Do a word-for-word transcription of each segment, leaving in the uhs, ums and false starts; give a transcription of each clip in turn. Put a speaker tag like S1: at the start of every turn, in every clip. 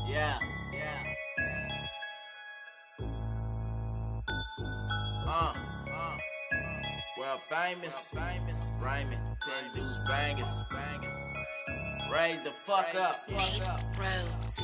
S1: Yeah, yeah. Uh, uh. World famous, famous, rhyming, ten dudes banging, banging. Raise the fuck up.
S2: Nate Rhodes.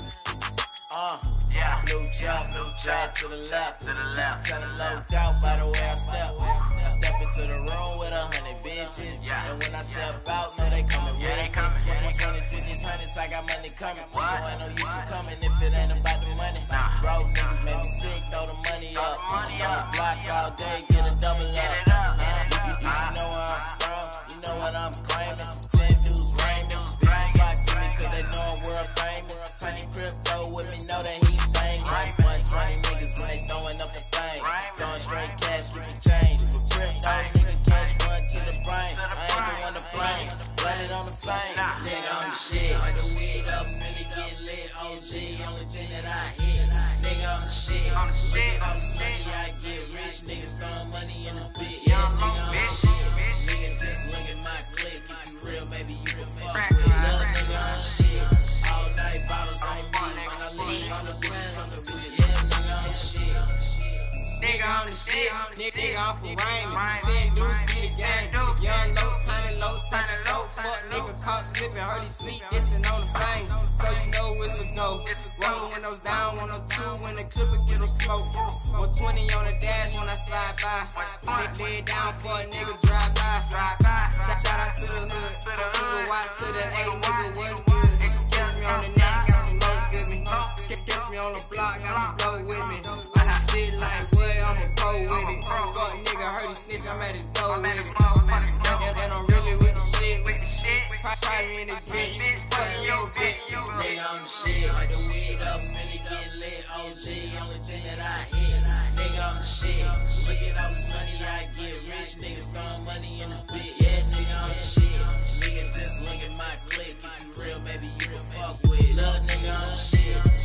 S1: Uh,
S3: Yeah.
S1: blue jump,
S3: Blue
S1: jab
S3: jump.
S1: to the left,
S3: To the left.
S1: Tell them low doubt by the way I step. I step into the room with a hundred bitches,
S3: Yeah.
S1: and when I step out, know they coming
S3: Yeah,
S1: with
S3: they
S1: me.
S3: coming.
S1: twenties, twenties, fifties, hundreds, I got money coming, so
S3: What?
S1: ain't no use in coming if it ain't about the money.
S3: Nah.
S1: Broke niggas make me sick, throw the money
S3: Throw
S1: up.
S3: the money
S1: On the
S3: up.
S1: block all day, get a double
S3: Get
S1: up.
S3: it up.
S1: Uh, you, you, you know where I'm from, you know what I'm claiming. Ten dudes raining, bitches flock to me 'cause they know I'm world famous. Tiny crypto with me, know that he bang. Like one twenty niggas when they throwing up the fame. Throwing straight cash, give me change. For crypto, nigga cash run to the brain. I ain't the one to blame, run it on the fame. Nigga, I'm the shit. Like the weed up, finna get lit. O G, only thing that I hit. Nigga, I'm the shit.
S3: I'm the
S1: Look
S3: shit.
S1: at all this money I get rich. Niggas throwing money in this bitch. Yeah, nigga, I'm the shit. Nigga, just look at my click. If you real, maybe you can fuck with. Little nigga, I'm the shit. All night bottles ain't me. When I leave, all the bitches come to with. Yeah, nigga, I'm the shit.
S3: Nigga, I'm the shit.
S4: Nigga, I'm for Raymond. Ten dudes be the game. Young lows, tiny lows, such a low. Fuck nigga caught slipping, heard he sneak dissing on the plane. So you know it's a go. Rolling windows down, one oh two when the clipper get them smoke. one twenty on the dash when I slide by. Hit lay down for a nigga drive by.
S3: Drive by.
S4: Shout, shout out to the hood. Nigga watch to the A, nigga what's good. Kiss me on the neck, got some lows with me. Kiss me on the block, got some blow with me. I'm the shit like what, I'm a pro with it. Fuck nigga, heard he snitch, I'm at his door with it. And, and I'm really with the shit, with the shit. Probably in the bitch, fuck your bitch.
S1: Nigga, I'm the shit. Like the weed up, finna get lit. O G, only thing that I hit. Nigga, I'm the shit. Look at all this money I get rich. Niggas throwing money in this bitch. Yeah, nigga, I'm the shit. Nigga, just look at my click. If you real, baby, you can fuck with. Little nigga, I'm the shit.